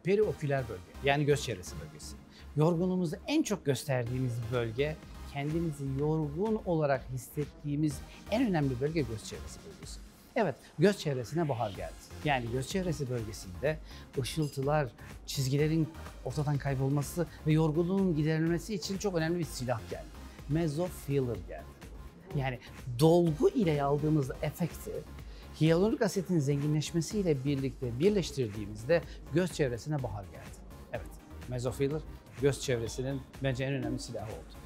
Perioküler bölge, yani göz çevresi bölgesi. Yorgunluğumuzu en çok gösterdiğimiz bölge, kendimizi yorgun olarak hissettiğimiz en önemli bölge göz çevresi bölgesi. Evet, göz çevresine bahar geldi. Yani göz çevresi bölgesinde ışıltılar, çizgilerin ortadan kaybolması ve yorgunluğun giderilmesi için çok önemli bir silah geldi. Mesofiller geldi. Yani dolgu ile aldığımız efekti hyaluronik asitin zenginleşmesiyle birlikte birleştirdiğimizde göz çevresine bahar geldi. Evet, mesofiller göz çevresinin bence en önemli silahı oldu.